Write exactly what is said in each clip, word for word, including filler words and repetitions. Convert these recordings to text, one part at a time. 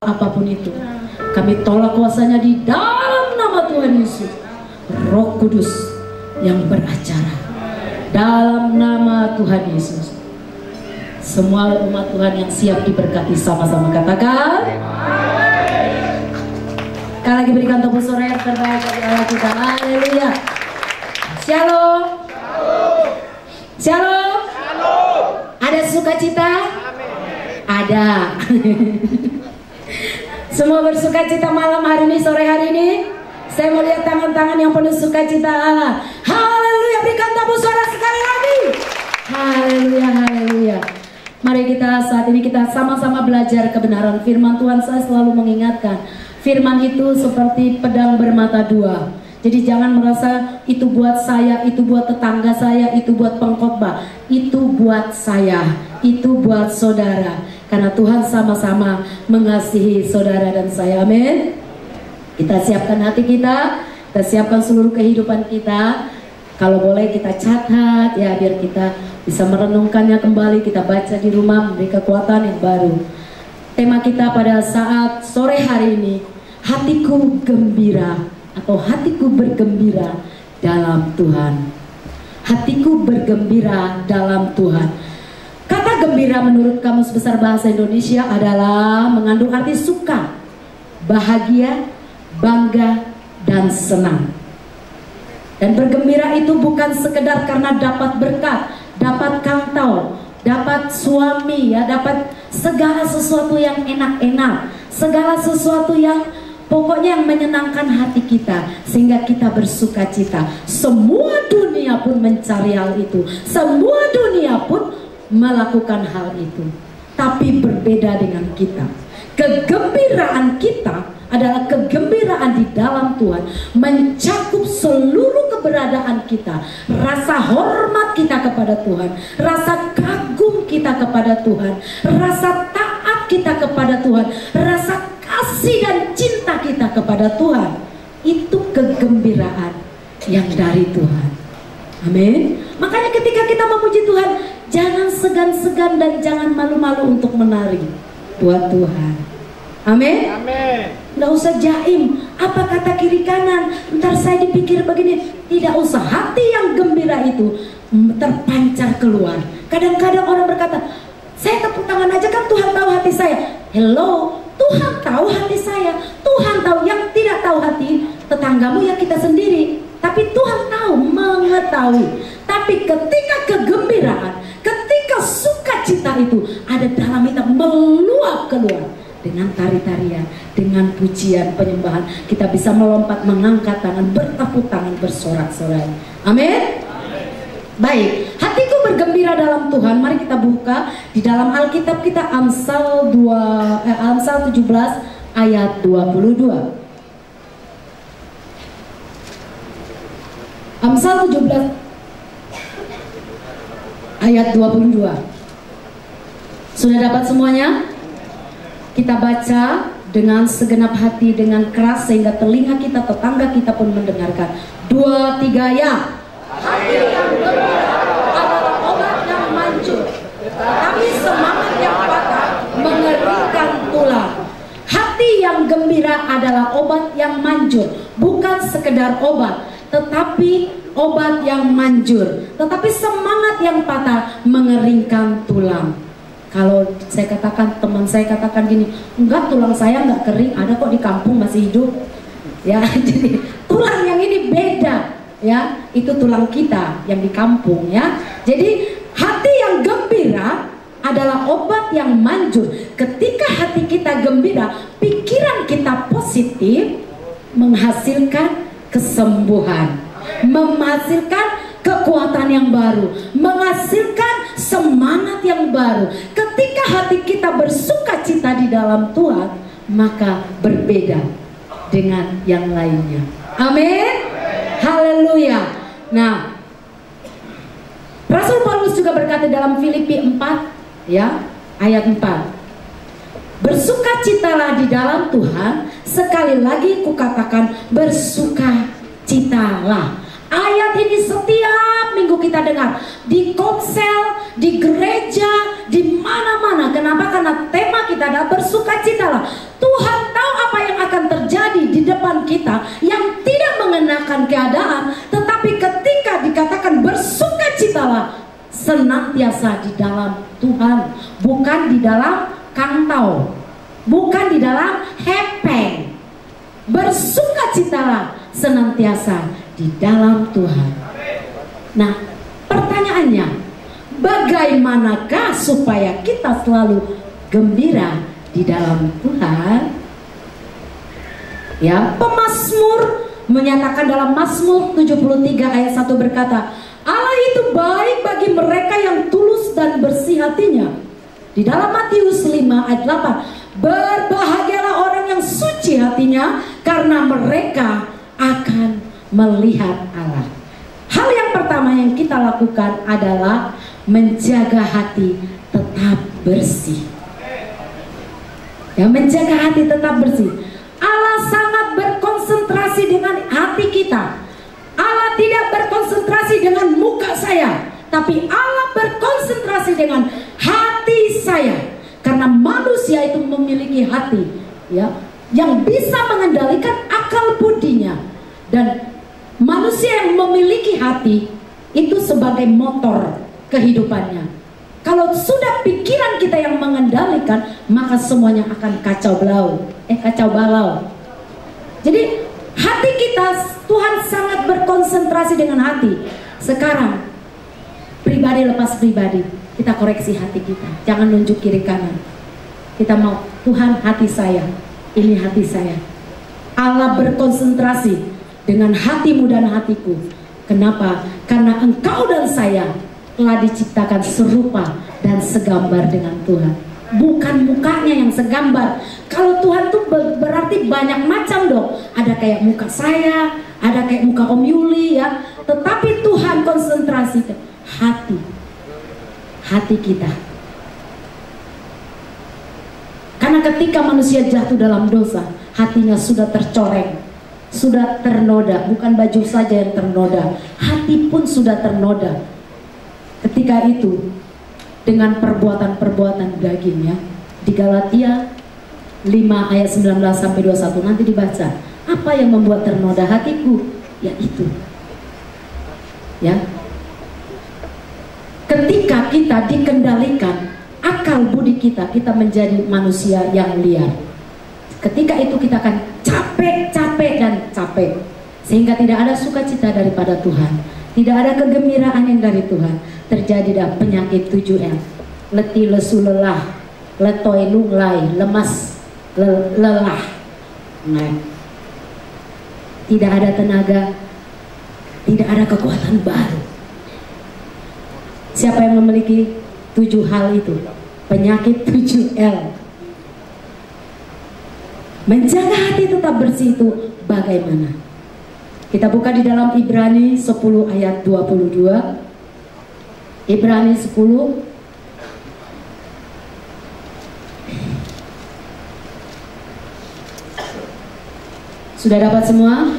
apapun itu. Kami tolak kuasanya di dalam nama Tuhan Yesus. Roh Kudus yang beracara dalam nama Tuhan Yesus. Semua umat Tuhan yang siap diberkati sama-sama katakan. Sekali lagi berikan tepuk sorai yang terbaik bagi Allah kita. Haleluya. Shalom. Shalom. Ada sukacita? Ada. Semua bersukacita malam hari ini, sore hari ini. Saya mau lihat tangan-tangan yang penuh sukacita. Haleluya, berikan tepuk suara sekali lagi. Haleluya, haleluya. Mari kita saat ini kita sama-sama belajar kebenaran firman Tuhan. Saya selalu mengingatkan, firman itu seperti pedang bermata dua. Jadi jangan merasa itu buat saya, itu buat tetangga saya, itu buat pengkhotbah. Itu buat saya, itu buat saudara. Karena Tuhan sama-sama mengasihi saudara dan saya. Amin. Kita siapkan hati kita, kita siapkan seluruh kehidupan kita. Kalau boleh kita catat ya, biar kita bisa merenungkannya kembali. Kita baca di rumah, memberi kekuatan yang baru. Tema kita pada saat sore hari ini, hatiku gembira atau hatiku bergembira dalam Tuhan. Hatiku bergembira dalam Tuhan. Kata gembira menurut Kamus Besar Bahasa Indonesia adalah mengandung arti suka, bahagia, bangga, dan senang. Dan bergembira itu bukan sekedar karena dapat berkat, dapat kantau, dapat suami, ya, dapat segala sesuatu yang enak-enak, segala sesuatu yang pokoknya yang menyenangkan hati kita sehingga kita bersuka cita. Semua dunia pun mencari hal itu, semua dunia pun melakukan hal itu. Tapi berbeda dengan kita. Kegembiraan kita adalah kegembiraan di dalam Tuhan, mencakup seluruh keberadaan kita. Rasa hormat kita kepada Tuhan, rasa kagum kita kepada Tuhan, rasa taat kita kepada Tuhan, rasa kasih dan cinta kita kepada Tuhan. Itu kegembiraan yang dari Tuhan. Amin. Makanya ketika kita memuji Tuhan, jangan segan-segan dan jangan malu-malu untuk menari buat Tuhan. Amin. Amin. Nggak usah jaim, apa kata kiri kanan, ntar saya dipikir begini. Tidak usah. Hati yang gembira itu terpancar keluar. Kadang-kadang orang berkata, saya tepuk tangan aja kan Tuhan tahu hati saya. Hello, Tuhan tahu hati saya. Tuhan tahu. Yang tidak tahu hati tetanggamu ya kita sendiri. Tapi Tuhan tahu, mengetahui. Tapi ketika kegembiraan, ketika sukacita itu ada dalam kita, meluap keluar dengan tari-tarian, dengan pujian, penyembahan, kita bisa melompat, mengangkat tangan, bertepuk tangan, bersorak-sorai. Amin. Baik, hatiku bergembira dalam Tuhan. Mari kita buka di dalam Alkitab kita, Amsal dua, eh, Amsal tujuh belas ayat dua puluh dua. Amsal tujuh belas ayat dua puluh dua. Sudah dapat semuanya? Kita baca dengan segenap hati, dengan keras, sehingga telinga kita, tetangga kita pun mendengarkan. Dua, tiga, ya. Hati yang gembira adalah obat yang manjur, tetapi semangat yang patah mengeringkan tulang. Hati yang gembira adalah obat yang manjur, bukan sekedar obat, tetapi obat yang manjur. Tetapi semangat yang patah mengeringkan tulang. Kalau saya katakan, teman saya katakan gini, enggak, tulang saya enggak kering, ada kok di kampung masih hidup. Ya, jadi tulang yang ini beda, ya, itu tulang kita yang di kampung, ya. Jadi hati yang gembira adalah obat yang manjur. Ketika hati kita gembira, pikiran kita positif, menghasilkan kesembuhan, menghasilkan kekuatan yang baru, menghasilkan semangat yang baru. Ketika hati kita bersuka cita di dalam Tuhan, maka berbeda dengan yang lainnya. Amin. Haleluya. Nah, Rasul Paulus juga berkata dalam Filipi empat, ya, ayat empat. Bersukacitalah di dalam Tuhan. Sekali lagi kukatakan, bersukacitalah. Ayat ini setiap minggu kita dengar di komsel, di gereja, di mana-mana. Kenapa? Karena tema kita adalah bersukacitalah. Tuhan tahu apa yang akan terjadi di depan kita yang tidak mengenakan keadaan, tetapi ketika dikatakan bersukacitalah, senantiasa di dalam Tuhan, bukan di dalam kantau, bukan di dalam hepeng. Bersukacitalah senantiasa di dalam Tuhan. Nah, pertanyaannya, bagaimanakah supaya kita selalu gembira di dalam Tuhan? Ya, pemazmur menyatakan dalam Mazmur tujuh puluh tiga ayat satu berkata, Allah itu baik bagi mereka yang tulus dan bersih hatinya. Di dalam Matius lima ayat delapan, berbahagialah orang yang suci hatinya, karena mereka akan melihat Allah. Hal yang pertama yang kita lakukan adalah menjaga hati tetap bersih. Ya, menjaga hati tetap bersih. Allah sangat berkonsentrasi dengan hati kita. Allah tidak berkonsentrasi dengan muka saya, tapi Allah berkonsentrasi dengan hati saya. Karena manusia itu memiliki hati, ya, yang bisa mengendalikan akal budinya. Dan manusia yang memiliki hati itu sebagai motor kehidupannya. Kalau sudah pikiran kita yang mengendalikan, maka semuanya akan kacau balau. Eh kacau balau. Jadi hati kita, Tuhan sangat berkonsentrasi dengan hati. Sekarang pribadi lepas pribadi, kita koreksi hati kita. Jangan nunjuk kiri kanan. Kita mau, Tuhan, hati saya, ini hati saya. Allah berkonsentrasi dengan hatimu dan hatiku. Kenapa? Karena engkau dan saya telah diciptakan serupa dan segambar dengan Tuhan. Bukan mukanya yang segambar. Kalau Tuhan tuh berarti banyak macam dong. Ada kayak muka saya, ada kayak muka Om Yuli ya. Tetapi Tuhan konsentrasi ke hati. Hati kita. Karena ketika manusia jatuh dalam dosa, hatinya sudah tercoreng, sudah ternoda. Bukan baju saja yang ternoda, hati pun sudah ternoda. Ketika itu dengan perbuatan-perbuatan dagingnya, di Galatia lima ayat sembilan belas sampai dua puluh satu nanti dibaca. Apa yang membuat ternoda hatiku? Yaitu, ya, ketika kita dikendalikan akal budi kita, kita menjadi manusia yang liar. Ketika itu kita akan capek, capek dan capek, sehingga tidak ada sukacita daripada Tuhan, tidak ada kegembiraan yang dari Tuhan. Terjadi dah penyakit tujuh L, letih, lesu, lelah, letoi, lunglai, lemas, le lelah, nah, tidak ada tenaga, tidak ada kekuatan baru. Siapa yang memiliki tujuh hal itu? Penyakit tujuh L. Menjaga hati tetap bersih itu bagaimana? Kita buka di dalam Ibrani sepuluh ayat dua puluh dua. Ibrani sepuluh Sudah dapat semua?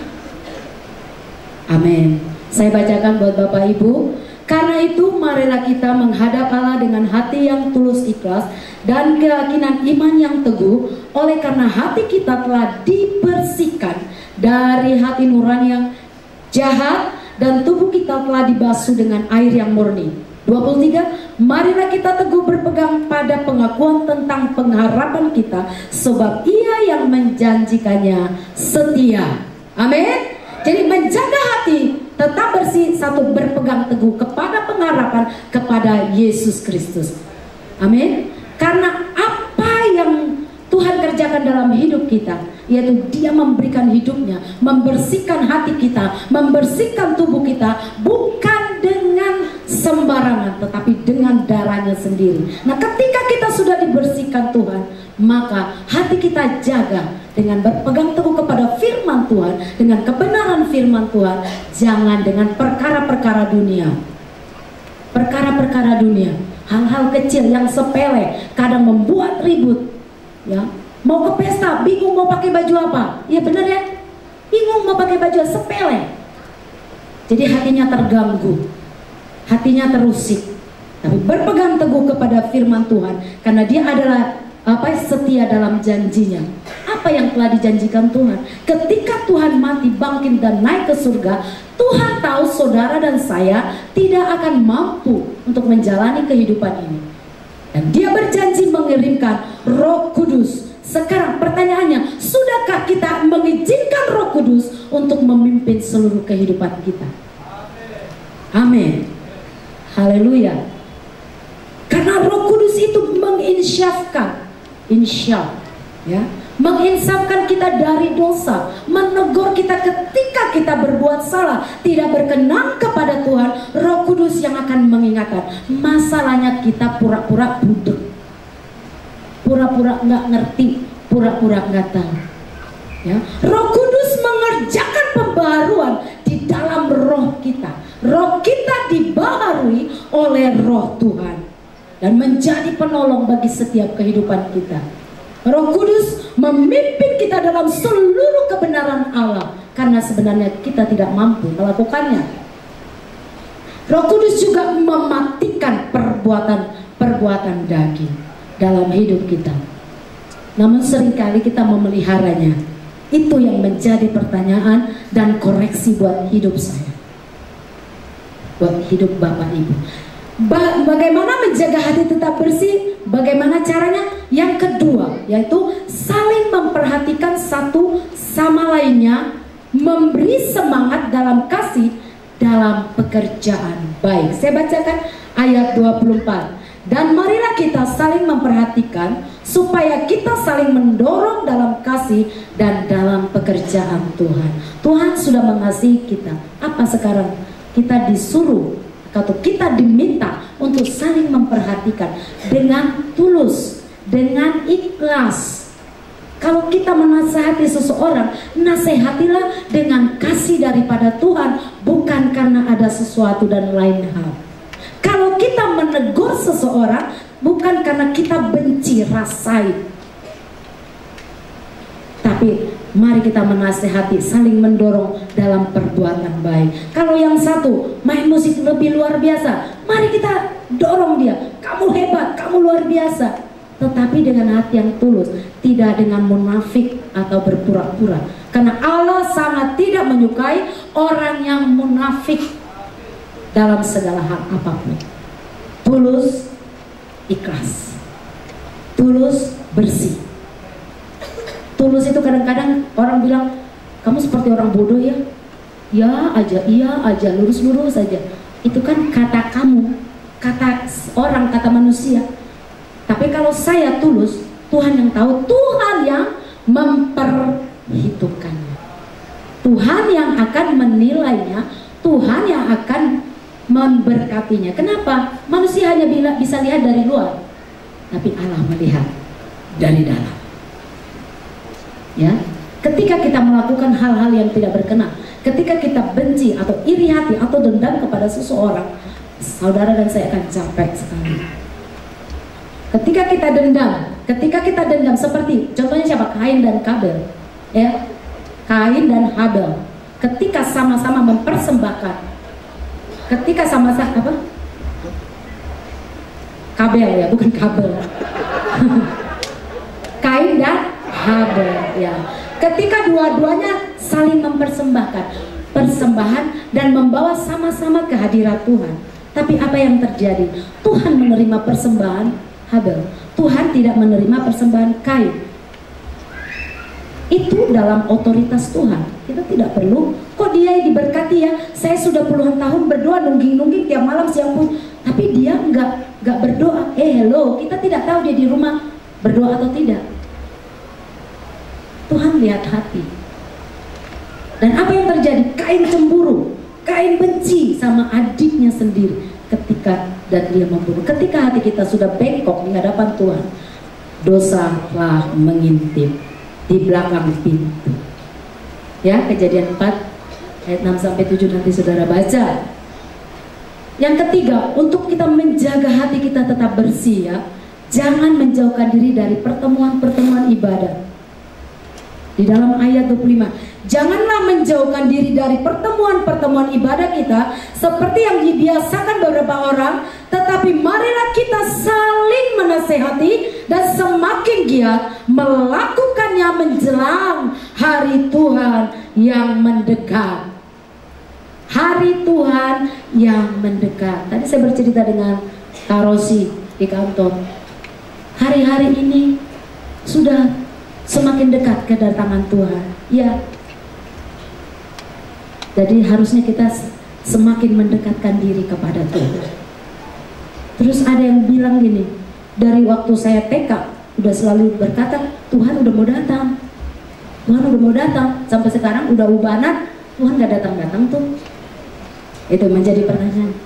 Amin. Saya bacakan buat Bapak Ibu. Karena itu marilah kita menghadap Allah dengan hati yang tulus ikhlas dan keyakinan iman yang teguh, oleh karena hati kita telah dibersihkan dari hati nurani yang jahat dan tubuh kita telah dibasuh dengan air yang murni. dua puluh tiga, marilah kita teguh berpegang pada pengakuan tentang pengharapan kita, sebab Ia yang menjanjikannya setia. Amin. Jadi menjaga hati tetap bersih, satu, berpegang teguh kepada pengharapan kepada Yesus Kristus. Amin. Karena apa yang Tuhan kerjakan dalam hidup kita, yaitu Dia memberikan hidupnya, membersihkan hati kita, membersihkan tubuh kita, bukan dengan sembarangan, tetapi dengan darahnya sendiri. Nah, ketika kita sudah dibersihkan Tuhan, maka hati kita jaga dengan berpegang teguh kepada firman Tuhan, dengan kebenaran firman Tuhan, jangan dengan perkara-perkara dunia. Perkara-perkara dunia, hal-hal kecil yang sepele kadang membuat ribut. Ya, mau ke pesta bingung mau pakai baju apa? Ya benar ya, bingung mau pakai baju sepele. Jadi hatinya terganggu, hatinya terusik. Tapi berpegang teguh kepada firman Tuhan, karena Dia adalah apa setia dalam janjinya. Apa yang telah dijanjikan Tuhan? Ketika Tuhan mati, bangkit dan naik ke surga, Tuhan tahu saudara dan saya tidak akan mampu untuk menjalani kehidupan ini. Dan dia berjanji mengirimkan Roh Kudus. Sekarang pertanyaannya, sudahkah kita mengizinkan Roh Kudus untuk memimpin seluruh kehidupan kita? Amin. Haleluya. Karena Roh Kudus itu menginsyafkan, insyaf, ya, menginsafkan kita dari dosa, menegur kita ketika kita berbuat salah, tidak berkenan kepada Tuhan. Roh Kudus yang akan mengingatkan. Masalahnya kita pura-pura budek, pura-pura nggak ngerti, pura-pura nggak tahu. Ya, Roh Kudus mengerjakan pembaharuan di dalam roh kita. Roh kita dibaharui oleh Roh Tuhan dan menjadi penolong bagi setiap kehidupan kita. Roh Kudus memimpin kita dalam seluruh kebenaran Allah, karena sebenarnya kita tidak mampu melakukannya. Roh Kudus juga mematikan perbuatan-perbuatan daging dalam hidup kita. Namun seringkali kita memeliharanya. Itu yang menjadi pertanyaan dan koreksi buat hidup saya, buat hidup Bapak Ibu. Ba bagaimana menjaga hati tetap bersih? Bagaimana caranya? Yang kedua, yaitu saling memperhatikan satu sama lainnya, memberi semangat dalam kasih dalam pekerjaan baik. Saya bacakan ayat dua puluh empat. Dan marilah kita saling memperhatikan supaya kita saling mendorong dalam kasih dan dalam pekerjaan Tuhan. Tuhan sudah mengasihi kita. Apa sekarang? Kita disuruh atau kita diminta untuk saling memperhatikan dengan tulus, dengan ikhlas. Kalau kita menasihati seseorang, nasihatilah dengan kasih daripada Tuhan, bukan karena ada sesuatu dan lain hal. Kalau kita menegur seseorang, bukan karena kita benci, rasai, tapi mari kita menasihati, saling mendorong dalam perbuatan baik. Kalau yang satu main musik lebih luar biasa, mari kita dorong dia, kamu hebat, kamu luar biasa, tetapi dengan hati yang tulus, tidak dengan munafik atau berpura-pura. Karena Allah sangat tidak menyukai orang yang munafik dalam segala hal apapun. Tulus, ikhlas, tulus, bersih. Tulus itu kadang-kadang orang bilang, kamu seperti orang bodoh ya. Ya aja, iya aja, lurus-lurus saja. Itu kan kata kamu, kata orang, kata manusia. Tapi kalau saya tulus, Tuhan yang tahu, Tuhan yang memperhitungkannya, Tuhan yang akan menilainya, Tuhan yang akan memberkatinya. Kenapa? Manusia hanya bisa lihat dari luar, tapi Allah melihat dari dalam. Ya, ketika kita melakukan hal-hal yang tidak berkenan, ketika kita benci atau iri hati atau dendam kepada seseorang, saudara dan saya akan capek sekali. Ketika kita dendam, ketika kita dendam seperti contohnya siapa? Kain dan Habel, ya, Kain dan Habel. Ketika sama-sama mempersembahkan, ketika sama-sama apa? Kabel ya, bukan kabel. Kain dan Habel ya. Ketika dua-duanya saling mempersembahkan persembahan dan membawa sama-sama kehadirat Tuhan. Tapi apa yang terjadi? Tuhan menerima persembahan Habel, Tuhan tidak menerima persembahan Kain. Itu dalam otoritas Tuhan. Kita tidak perlu, kok dia diberkati ya, saya sudah puluhan tahun berdoa nungging-nungging tiap malam siang pun, tapi dia nggak nggak berdoa. Eh hello, kita tidak tahu dia di rumah berdoa atau tidak. Tuhan lihat hati. Dan apa yang terjadi? Kain cemburu, Kain benci sama adiknya sendiri ketika dan dia membunuh. Ketika hati kita sudah bengkok di hadapan Tuhan, dosa telah mengintip di belakang pintu. Ya, Kejadian empat ayat enam sampai tujuh nanti saudara baca. Yang ketiga, untuk kita menjaga hati kita tetap bersih ya, jangan menjauhkan diri dari pertemuan-pertemuan ibadah. Di dalam ayat dua puluh lima, janganlah menjauhkan diri dari pertemuan-pertemuan ibadah kita seperti yang dibiasakan beberapa orang, tetapi marilah kita saling menasehati dan semakin giat melakukannya menjelang hari Tuhan yang mendekat. Hari Tuhan yang mendekat. Tadi saya bercerita dengan Kak Rosi di kantor. Hari-hari ini sudah semakin dekat kedatangan Tuhan. Ya. Jadi harusnya kita semakin mendekatkan diri kepada Tuhan. Terus ada yang bilang gini, dari waktu saya T K udah selalu berkata, Tuhan udah mau datang, Tuhan udah mau datang. Sampai sekarang udah ubanan, Tuhan gak datang-datang tuh. Itu menjadi pertanyaan.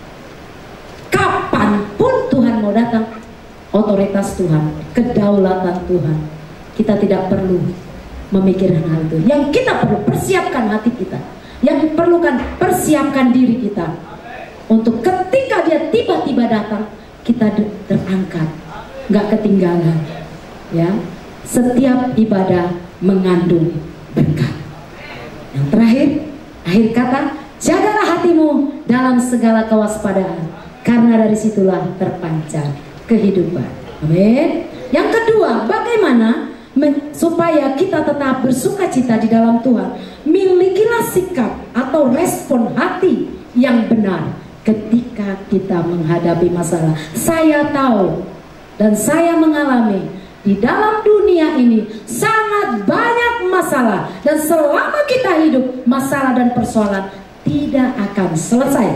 Kapanpun Tuhan mau datang, otoritas Tuhan, kedaulatan Tuhan, kita tidak perlu memikirkan hal itu. Yang kita perlu persiapkan hati kita, yang diperlukan persiapkan diri kita untuk ketika dia tiba-tiba datang kita terangkat, nggak ketinggalan. Ya, setiap ibadah mengandung berkat. Yang terakhir, akhir kata, jagalah hatimu dalam segala kewaspadaan, karena dari situlah terpancar kehidupan. Amin. Yang kedua, bagaimana supaya kita tetap bersukacita di dalam Tuhan? Milikilah sikap atau respon hati yang benar ketika kita menghadapi masalah. Saya tahu dan saya mengalami di dalam dunia ini sangat banyak masalah, dan selama kita hidup masalah dan persoalan tidak akan selesai.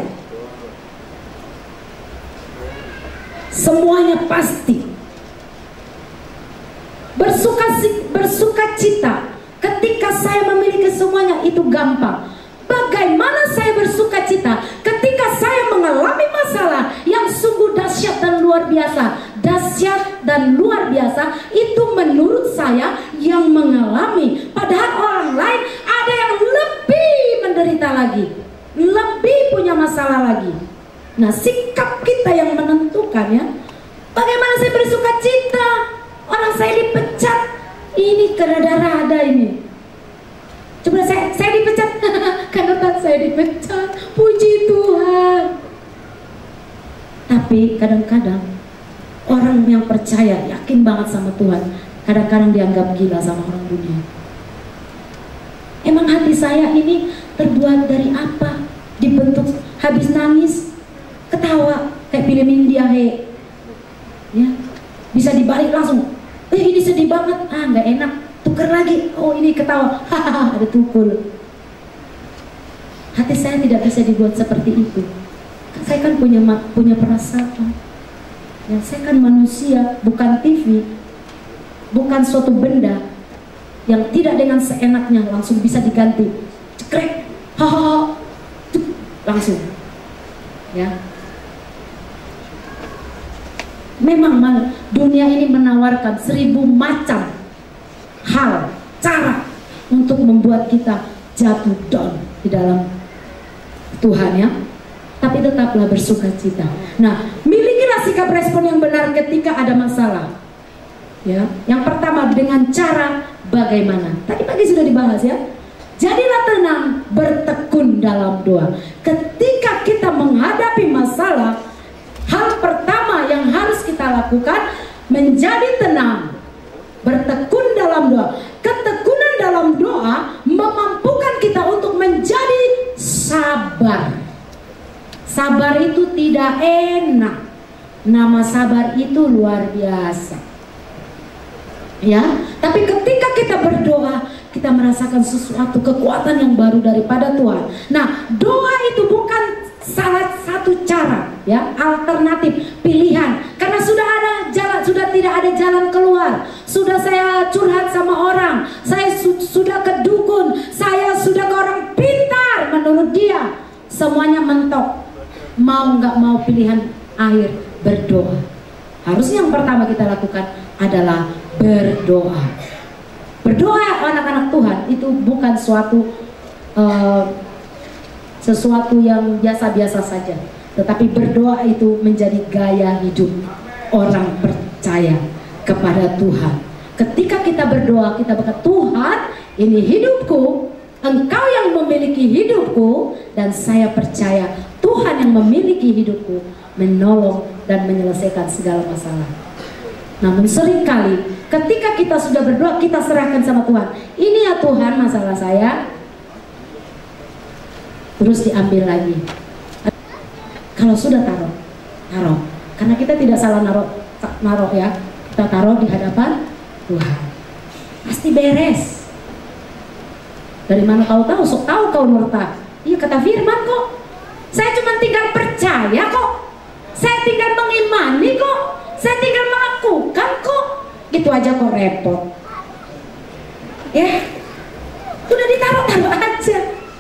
Semuanya pasti. Bersuka, bersuka cita ketika saya memiliki semuanya itu gampang. Bagaimana saya bersuka cita ketika saya mengalami masalah yang sungguh dahsyat dan luar biasa? Dahsyat dan luar biasa itu menurut saya yang mengalami, padahal orang lain ada yang lebih menderita lagi, lebih punya masalah lagi. Nah, sikap kita yang menentukan ya. Bagaimana saya bersuka cita? Orang saya dipecat, ini kerada-rada ini. Coba saya, saya dipecat, karena saya dipecat, puji Tuhan. Tapi kadang-kadang orang yang percaya, yakin banget sama Tuhan, kadang-kadang dianggap gila sama orang dunia. Emang hati saya ini terbuat dari apa? Dibentuk habis nangis, ketawa, kayak film India, he. Ya, bisa dibalik langsung. Eh ini sedih banget, ah nggak enak, tuker lagi, oh ini ketawa, hahaha ada tukul. Hati saya tidak bisa dibuat seperti itu. Saya kan punya punya perasaan. Ya, saya kan manusia, bukan T V, bukan suatu benda yang tidak dengan seenaknya langsung bisa diganti, cekrek, hahaha, langsung. Ya. Memang dunia ini menawarkan seribu macam hal, cara untuk membuat kita jatuh down di dalam Tuhan ya. Tapi tetaplah bersuka cita. Nah, milikilah sikap respon yang benar ketika ada masalah. Ya, yang pertama dengan cara bagaimana. Tadi pagi sudah dibahas ya. Jadilah tenang, bertekun dalam doa. Ketika kita menghadapi masalah, hal pertama yang harus kita lakukan menjadi tenang, bertekun dalam doa. Ketekunan dalam doa memampukan kita untuk menjadi sabar. Sabar itu tidak enak. Nama sabar itu luar biasa. Ya, tapi ketika kita berdoa, kita merasakan sesuatu kekuatan yang baru daripada Tuhan. Nah, doa itu bukan salah satu cara ya, alternatif, pilihan, karena sudah ada jalan, sudah tidak ada jalan keluar. Sudah saya curhat sama orang, saya su sudah ke dukun, saya sudah ke orang pintar, menurut dia semuanya mentok. Mau nggak mau pilihan akhir berdoa. Harusnya yang pertama kita lakukan adalah berdoa. Berdoa anak-anak Tuhan itu bukan suatu uh, sesuatu yang biasa-biasa saja, tetapi berdoa itu menjadi gaya hidup orang percaya kepada Tuhan. Ketika kita berdoa, kita berkata, Tuhan, ini hidupku, Engkau yang memiliki hidupku, dan saya percaya Tuhan yang memiliki hidupku, menolong dan menyelesaikan segala masalah. Namun seringkali ketika kita sudah berdoa, kita serahkan sama Tuhan. Ini ya Tuhan masalah saya, terus diambil lagi. Kalau sudah taruh, taruh. Karena kita tidak salah naruh, naruh ya. Kita taruh di hadapan Tuhan. Pasti beres. Dari mana kau tahu? Sok tahu kau nurta. Iya kata firman kok. Saya cuma tinggal percaya kok. Saya tinggal mengimani kok. Saya tinggal melakukan kok. Gitu aja kok repot. Ya, udah ditaruh-taruh aja.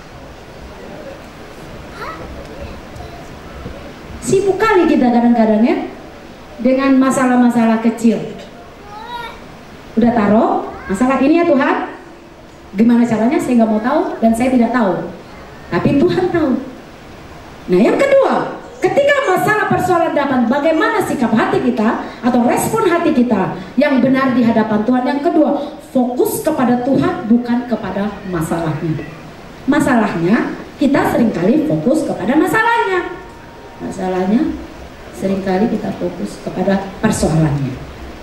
Sibuk kali kita kadang-kadang ya dengan masalah-masalah kecil. Udah taruh, masalah ini ya Tuhan. Gimana caranya saya nggak mau tahu dan saya tidak tahu. Tapi Tuhan tahu. Nah yang kedua, ketika masalah persoalan datang, bagaimana sikap hati kita atau respon hati kita yang benar di hadapan Tuhan. Yang kedua, fokus kepada Tuhan bukan kepada masalahnya. Masalahnya kita seringkali fokus kepada masalahnya. Masalahnya seringkali kita fokus kepada persoalannya.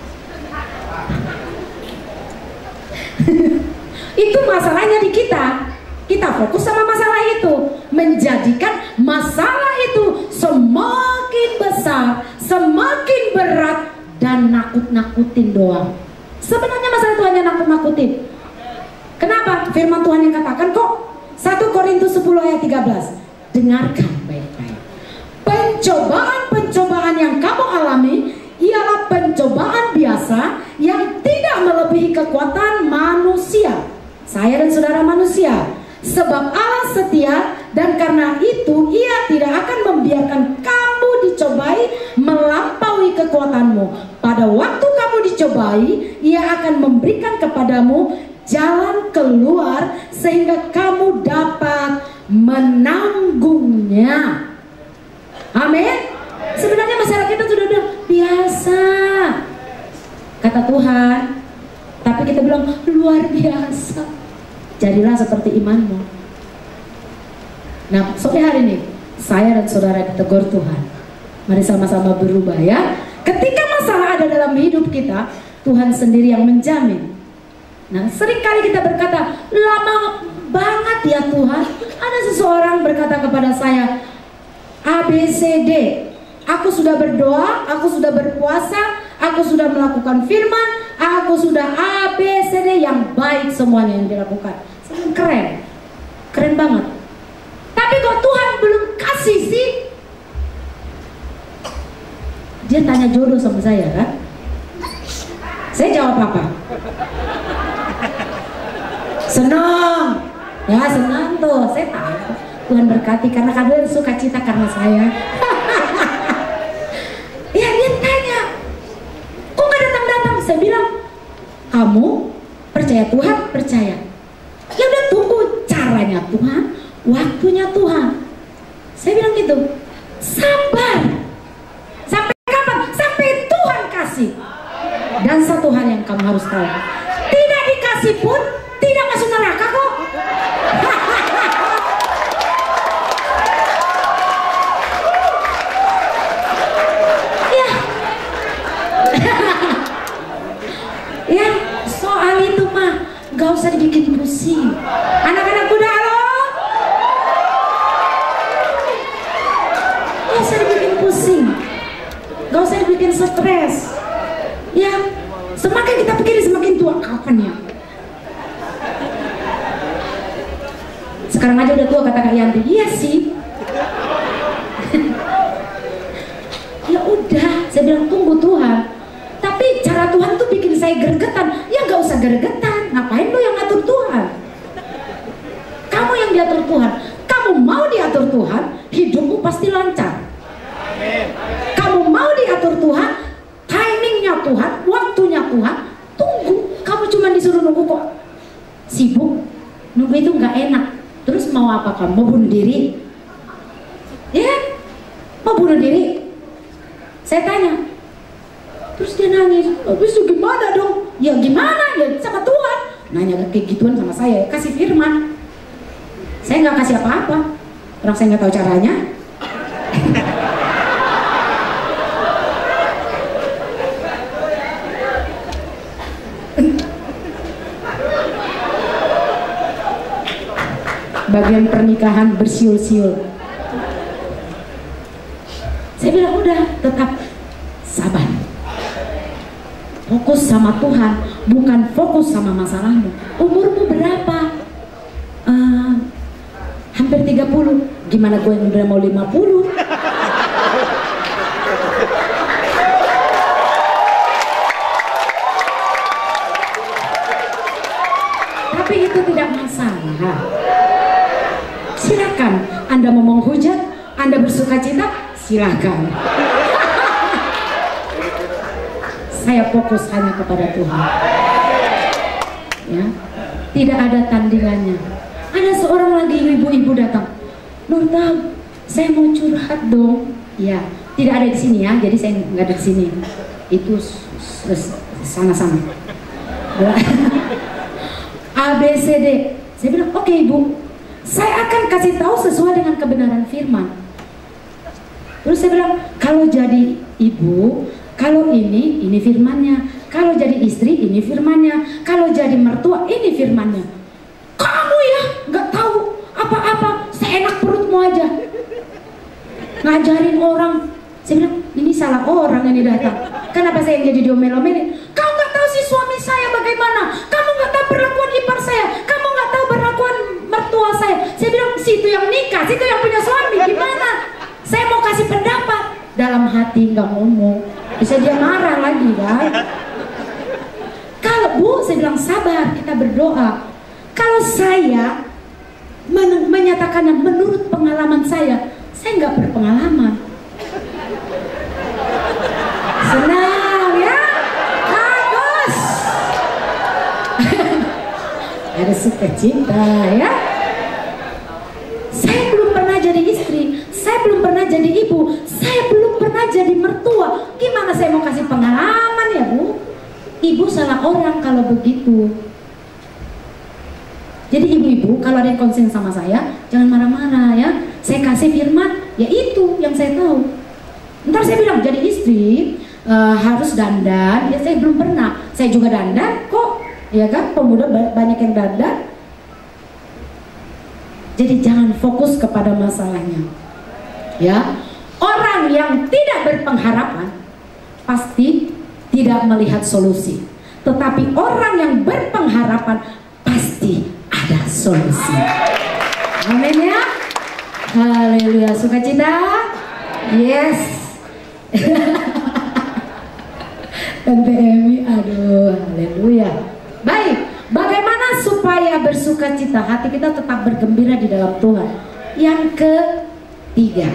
Itu masalahnya di kita. Kita fokus sama masalah itu, menjadikan masalah itu semakin besar, semakin berat, dan nakut-nakutin doang. Sebenarnya masalah itu hanya nakut-nakutin. Kenapa? Firman Tuhan yang katakan kok satu Korintus sepuluh ayat tiga belas. Dengarkan baik-baik. Pencobaan-pencobaan yang kamu alami ialah pencobaan biasa yang tidak melebihi kekuatan manusia. Saya dan saudara manusia. Sebab Allah setia dan karena itu Ia tidak akan membiarkan kamu dicobai melampaui kekuatanmu. Pada waktu kamu dicobai, Ia akan memberikan kepadamu jalan keluar sehingga kamu dapat menanggungnya. Amin. Sebenarnya masalah kita sudah udah biasa, kata Tuhan. Tapi kita bilang luar biasa. Jadilah seperti imanmu. Nah, sore hari ini saya dan saudara ditegur Tuhan. Mari sama-sama berubah ya. Ketika masalah ada dalam hidup kita, Tuhan sendiri yang menjamin. Nah, seringkali kita berkata, lama banget ya Tuhan. Ada seseorang berkata kepada saya, A B C D. Aku sudah berdoa, aku sudah berpuasa, aku sudah melakukan firman, aku sudah A B C D yang baik semuanya yang dilakukan. Keren, keren banget. Tapi kok Tuhan belum kasih sih? Dia tanya jodoh sama saya kan? Saya jawab apa? Senang, ya senang tuh. Saya tahu Tuhan berkati karena kalian suka cita karena saya. Ya dia tanya, kok gak datang-datang? Saya bilang, kamu percaya Tuhan? Percaya. Ya udah tunggu caranya Tuhan, waktunya Tuhan. Saya bilang gitu, sabar. Sampai kapan? Sampai Tuhan kasih. Dan satu hal yang kamu harus tahu, tidak dikasih pun tidak masuk neraka kok. Ya, ya soal itu mah gak usah dibikin pusing. Anak-anak muda halo, gak usah dibikin pusing, gak usah dibikin stres. Ya, semakin kita pikirin semakin tua. Kapan ya? Sekarang aja udah tua kata Kak Yanti. Iya sih. Ya udah, saya bilang tunggu Tuhan. Tapi cara Tuhan tuh bikin saya gregetan. Ya gak usah gregetan. Ngapain lu yang ngatur Tuhan? Kamu yang diatur Tuhan. Kamu mau diatur Tuhan, hidupmu pasti lancar. Kamu mau diatur Tuhan, timingnya Tuhan, waktunya Tuhan. Tunggu. Kamu cuma disuruh nunggu kok. Sibuk. Nunggu itu gak enak. Terus mau apa kamu? Mau bunuh diri? Ya, mau bunuh diri? Saya tanya. Terus dia nangis. Habis itu gimana dong? Ya gimana? Ya sama Tuhan. Nanya kayak gituan sama saya. Kasih firman. Saya nggak kasih apa-apa. Orang saya nggak tahu caranya. bagian pernikahan bersiul-siul. Saya bilang udah, tetap sabar, fokus sama Tuhan, bukan fokus sama masalahmu. Umurmu berapa? Uh, hampir tiga puluh. Gimana gue yang udah mau lima puluh? Tapi itu tidak masalah. Silakan Anda mau menghujat, Anda bersuka cita, silakan. Saya fokus hanya kepada Tuhan. Ya, tidak ada tandingannya. Ada seorang lagi ibu-ibu datang, Nurta, saya mau curhat dong. Ya, tidak ada di sini ya, jadi saya nggak ada di sini. Itu sana-sana. A B C D. Saya bilang, oke okay, ibu, saya akan kasih tahu sesuai dengan kebenaran firman. Terus saya bilang, kalau jadi ibu, kalau ini, ini firmannya. Kalau jadi istri, ini firmannya. Kalau jadi mertua, ini firmannya. Kamu ya, nggak tahu apa-apa, seenak perutmu aja. Ngajarin orang. Saya bilang, ini salah orang yang datang. Kenapa saya yang jadi diomel-omelin? Kamu nggak tahu si suami saya bagaimana. Kamu nggak tahu perlakuan ipar saya. Kamu nggak tahu perlakuan mertua saya. Saya bilang, situ yang nikah, situ yang punya suami. Gimana? Saya mau kasih pendapat. Dalam hati nggak ngomong. Bisa dia marah lagi kan? Kalau bu, saya bilang sabar, kita berdoa. Kalau saya men menyatakan menurut pengalaman saya, saya nggak berpengalaman. Senang ya, bagus. Ada sukacita ya. Saya belum pernah jadi istri, saya belum pernah jadi ibu, saya belum pernah jadi mertua. Gimana saya mau kasih pengalaman ya bu? Ibu salah orang kalau begitu. Jadi ibu-ibu kalau ada yang konsen sama saya, jangan marah-marah ya. Saya kasih firman, ya itu yang saya tahu. Ntar saya bilang jadi istri uh, harus dandan, ya saya belum pernah. Saya juga dandan kok, ya kan? Pemuda banyak yang dandan. Jadi jangan fokus kepada masalahnya. Ya, orang yang tidak berpengharapan pasti tidak melihat solusi. Tetapi orang yang berpengharapan pasti ada solusi. Amin ya. Haleluya, sukacita. Yes. Tante Emi, aduh, haleluya. Baik, bagaimana supaya bersukacita? Hati kita tetap bergembira di dalam Tuhan. Yang ketiga,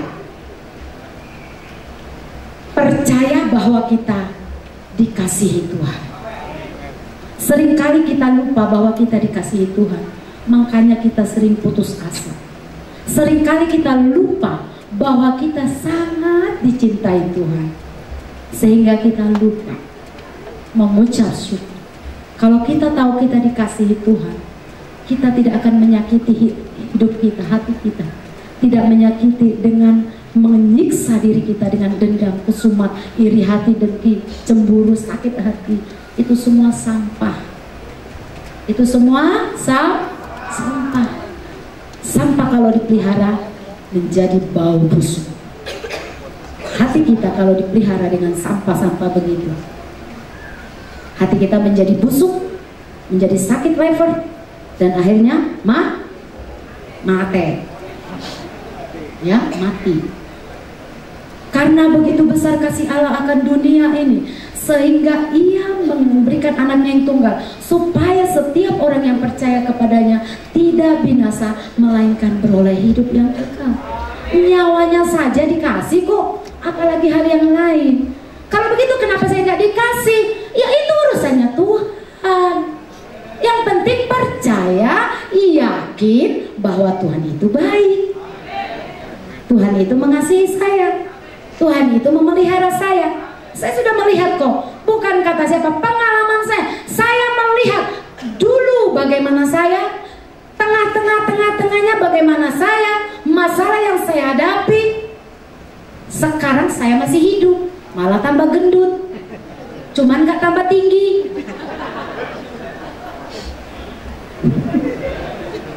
percaya bahwa kita dikasihi Tuhan. Seringkali kita lupa bahwa kita dikasihi Tuhan, makanya kita sering putus asa. Seringkali kita lupa bahwa kita sangat dicintai Tuhan, sehingga kita lupa mengucap syukur. Kalau kita tahu kita dikasihi Tuhan, kita tidak akan menyakiti hidup kita, hati kita. Tidak menyakiti dengan menyiksa diri kita dengan dendam, kesumat, iri hati, dengki, cemburu, sakit hati. Itu semua sampah. Itu semua sam sampah. Sampah kalau dipelihara menjadi bau busuk. Hati kita kalau dipelihara dengan sampah-sampah begitu, hati kita menjadi busuk, menjadi sakit lever, dan akhirnya ma mati. Ya, mati. Karena begitu besar kasih Allah akan dunia ini, sehingga ia memberikan anaknya yang tunggal, supaya setiap orang yang percaya kepadanya tidak binasa, melainkan beroleh hidup yang kekal. Nyawanya saja dikasih kok, apalagi hal yang lain. Kalau begitu kenapa saya nggak dikasih? Ya itu urusannya Tuhan. Yang penting percaya, yakin bahwa Tuhan itu baik. Tuhan itu mengasihi saya. Tuhan itu memelihara saya. Saya sudah melihat kok, bukan kata siapa, pengalaman saya. Saya melihat dulu bagaimana saya, tengah-tengah-tengah-tengahnya bagaimana saya, masalah yang saya hadapi. Sekarang saya masih hidup, malah tambah gendut, cuman gak tambah tinggi.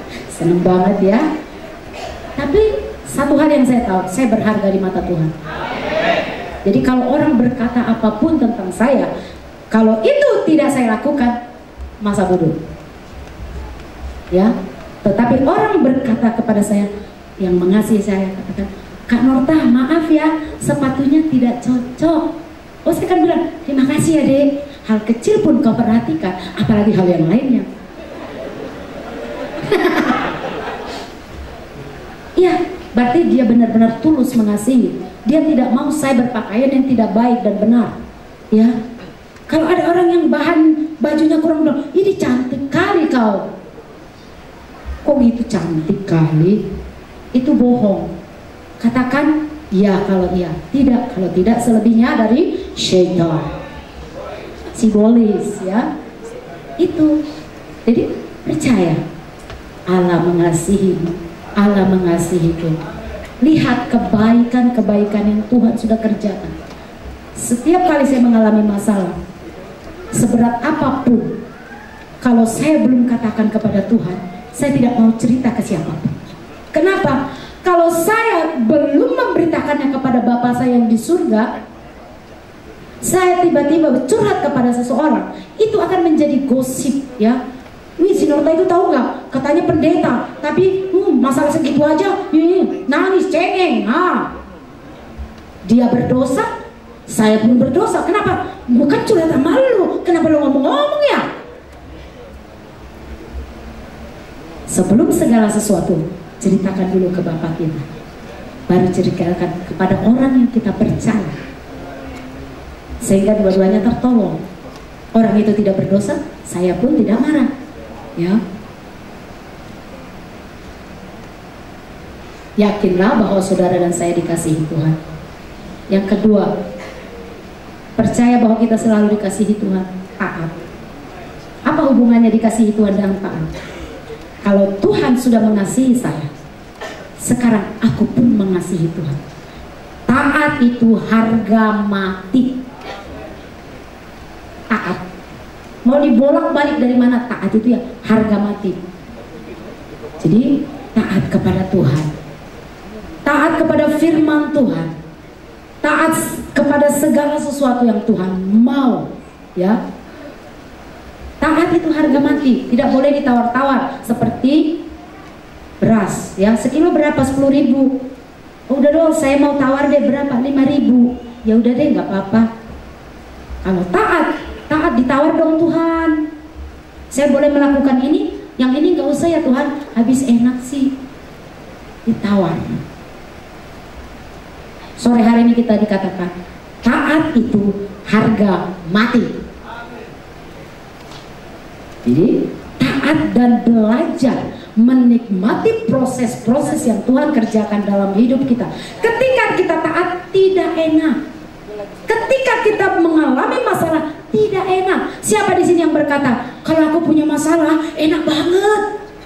Seneng banget ya. Tapi satu hal yang saya tahu, saya berharga di mata Tuhan. Jadi kalau orang berkata apapun tentang saya, kalau itu tidak saya lakukan, masa bodoh. Ya, tetapi orang berkata kepada saya, yang mengasihi saya, katakan, Kak Norta, maaf ya, sepatunya tidak cocok. Oh, saya kan bilang, terima kasih ya dek. Hal kecil pun kau perhatikan, apalagi hal yang lainnya. Iya, berarti dia benar-benar tulus mengasihi. Dia tidak mau saya berpakaian yang tidak baik dan benar. Ya, kalau ada orang yang bahan bajunya kurang bilang, ini cantik kali kau. Kok gitu cantik kali? Itu bohong. Katakan ya kalau iya, tidak kalau tidak, selebihnya dari syaitan. Simbolis ya. Itu. Jadi percaya Allah mengasihimu, Allah mengasihiku. Lihat kebaikan-kebaikan yang Tuhan sudah kerjakan. Setiap kali saya mengalami masalah, seberat apapun, kalau saya belum katakan kepada Tuhan, saya tidak mau cerita ke siapapun. Kenapa? Kalau saya belum memberitakannya kepada Bapa saya yang di surga, saya tiba-tiba curhat kepada seseorang, itu akan menjadi gosip ya. Wih, si Norta itu tahu nggak? Katanya pendeta, tapi hmm, masalah segitu aja, hmm, nangis, cengeng. Ah. Dia berdosa, saya pun berdosa. Kenapa? Bukan curhat sama lu, kenapa lu ngomong-ngomong ya? Sebelum segala sesuatu, ceritakan dulu ke Bapak kita, baru ceritakan kepada orang yang kita percaya, sehingga dua-duanya tertolong. Orang itu tidak berdosa, saya pun tidak marah. Ya, yakinlah bahwa saudara dan saya dikasihi Tuhan. Yang kedua, percaya bahwa kita selalu dikasihi Tuhan. Taat. Apa hubungannya dikasihi Tuhan dengan taat? Kalau Tuhan sudah mengasihi saya, sekarang aku pun mengasihi Tuhan. Taat itu harga mati. Taat. Mau dibolak-balik dari mana, taat itu ya harga mati. Jadi taat kepada Tuhan, taat kepada firman Tuhan, taat kepada segala sesuatu yang Tuhan mau, ya. Taat itu harga mati, tidak boleh ditawar-tawar. Seperti beras, ya, sekilo berapa? Sepuluh ribu. Oh, udah dong, saya mau tawar deh berapa? Lima ribu. Ya udah deh, nggak apa-apa. Kalau taat, taat ditawar dong Tuhan. Saya boleh melakukan ini, yang ini nggak usah ya Tuhan. Habis enak sih, ditawar. Sore hari ini kita dikatakan taat itu harga mati. Jadi taat dan belajar menikmati proses-proses yang Tuhan kerjakan dalam hidup kita. Ketika kita taat tidak enak. Ketika kita mengalami masalah tidak enak. Siapa di sini yang berkata, kalau aku punya masalah enak banget?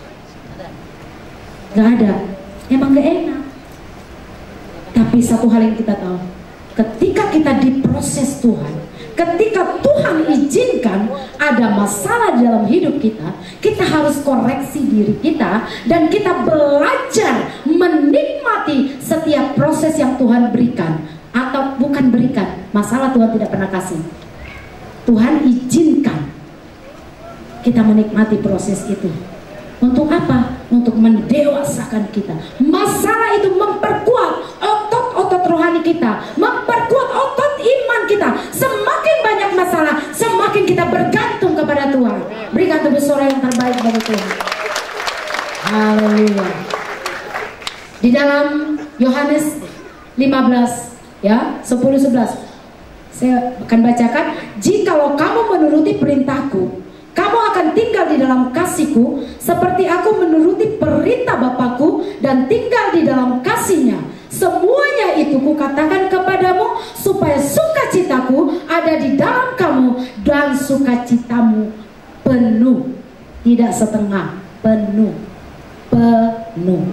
Gak ada. Emang gak enak. Tapi satu hal yang kita tahu, ketika kita diproses Tuhan, ketika Tuhan izinkan ada masalah dalam hidup kita, kita harus koreksi diri kita dan kita belajar menikmati setiap proses yang Tuhan berikan. Atau bukan berikan, masalah Tuhan tidak pernah kasih, Tuhan izinkan kita menikmati proses itu. Untuk apa? Untuk mendewasakan kita. Masalah itu memperkuat otot-otot rohani kita, memperkuat otot iman kita. Semakin banyak masalah, semakin kita bergantung kepada Tuhan. Berikan tepuk suara yang terbaik bagi Tuhan. Haleluya. Di dalam Yohanes lima belas ya, sepuluh sebelas saya akan bacakan. Jikalau kamu menuruti perintahku, kamu akan tinggal di dalam kasihku, seperti aku menuruti perintah Bapakku dan tinggal di dalam kasihnya. Semuanya itu kukatakan kepadamu, supaya sukacitaku ada di dalam kamu dan sukacitamu penuh, tidak setengah, penuh, penuh.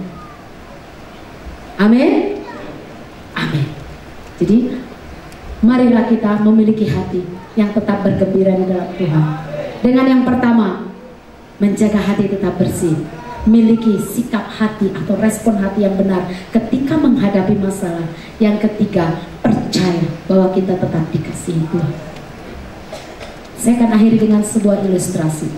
Amin, amin. Jadi marilah kita memiliki hati yang tetap bergembira di dalam Tuhan. Dengan yang pertama, menjaga hati tetap bersih. miliki sikap hati atau respon hati yang benar ketika menghadapi masalah. Yang ketiga, percaya bahwa kita tetap dikasihi Tuhan. Saya akan akhiri dengan sebuah ilustrasi.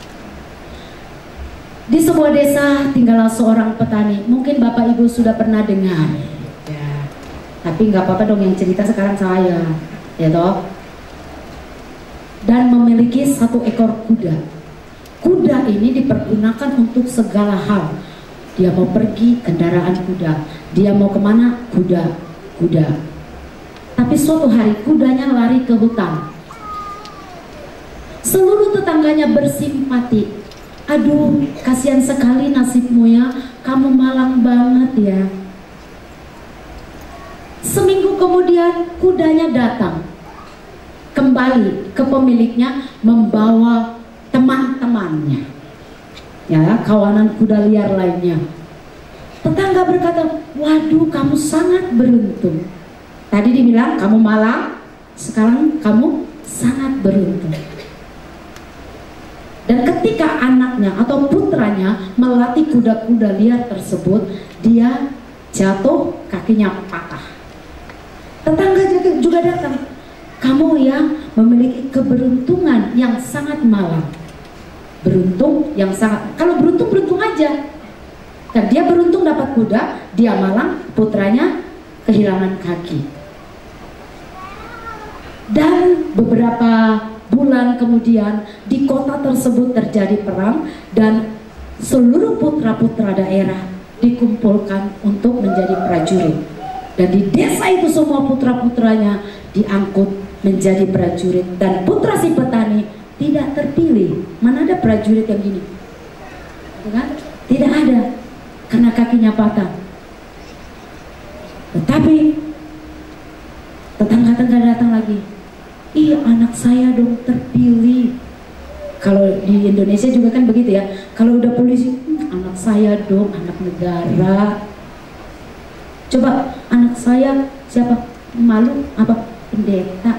Di sebuah desa tinggallah seorang petani. Mungkin Bapak Ibu sudah pernah dengar ya, tapi nggak apa-apa dong yang cerita sekarang saya, ya toh. Dan memiliki satu ekor kuda. Kuda ini dipergunakan untuk segala hal. Dia mau pergi, kendaraan kuda. Dia mau kemana, kuda, kuda. Tapi suatu hari kudanya lari ke hutan. Seluruh tetangganya bersimpati. Aduh, kasihan sekali nasibmu ya, kamu malang banget ya. Seminggu kemudian kudanya datang kembali ke pemiliknya membawa teman-temannya, ya, kawanan kuda liar lainnya. Tetangga berkata, waduh, kamu sangat beruntung. Tadi dibilang kamu malang, sekarang kamu sangat beruntung. Dan ketika anaknya atau putranya melatih kuda-kuda liar tersebut, dia jatuh, kakinya patah. Tetangga juga datang, kamu ya memiliki keberuntungan yang sangat malang. Beruntung yang sangat, kalau beruntung beruntung aja. Dan dia beruntung dapat kuda, dia malang, putranya kehilangan kaki. Dan beberapa bulan kemudian di kota tersebut terjadi perang dan seluruh putra-putra daerah dikumpulkan untuk menjadi prajurit. Dan di desa itu semua putra-putranya diangkut menjadi prajurit. Dan putra si petani tidak terpilih. Mana ada prajurit yang gini? Tidak ada, karena kakinya patah. Tetapi tetangga-tetangga datang lagi, iya anak saya dong terpilih. Kalau di Indonesia juga kan begitu ya. Kalau udah polisi, anak saya dong, anak negara. Coba anak saya siapa? Malu apa? Pendeta.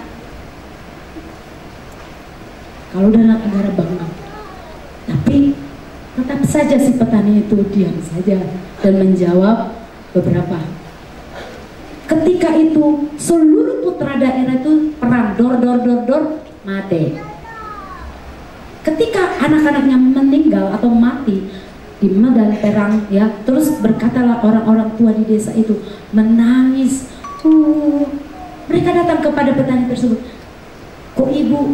Kalau udah anak negara bangga. Tapi tetap saja si petani itu diam saja dan menjawab beberapa. Ketika itu seluruh putra daerah itu perang, dor dor dor dor, mati. Ketika anak-anaknya meninggal atau mati di medan perang, ya, terus berkatalah orang-orang tua di desa itu menangis. Uh, mereka datang kepada petani tersebut. Kok ibu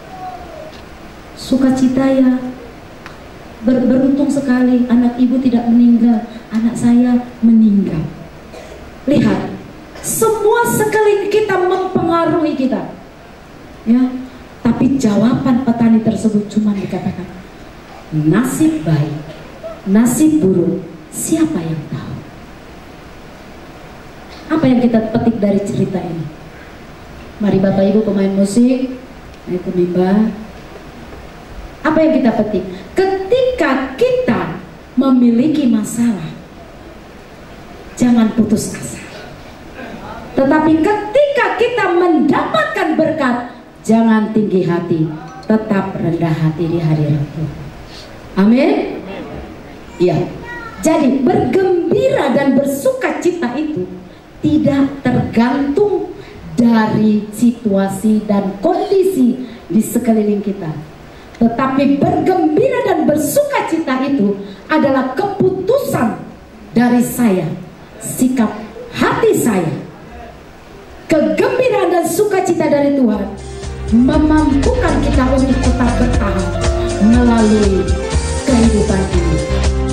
sukacita ya? Ber beruntung sekali anak ibu tidak meninggal, anak saya meninggal. Lihat, semua sekeliling kita mempengaruhi kita, ya. Tapi jawaban petani tersebut cuma dikatakan, nasib baik, nasib buruk, siapa yang tahu? Apa yang kita petik dari cerita ini? Mari Bapak Ibu pemain musik, naik ke mimbar. Apa yang kita petik? Ketika kita memiliki masalah, jangan putus asa. Tetapi ketika kita mendapatkan berkat, jangan tinggi hati, tetap rendah hati di hadirat Tuhan. Amin. Iya. Jadi bergembira dan bersuka cita itu tidak tergantung dari situasi dan kondisi di sekeliling kita. Tetapi bergembira dan bersuka cita itu adalah keputusan dari saya, sikap hati saya. Kegembiraan dan sukacita dari Tuhan memampukan kita untuk tetap bertahan melalui kehidupan ini.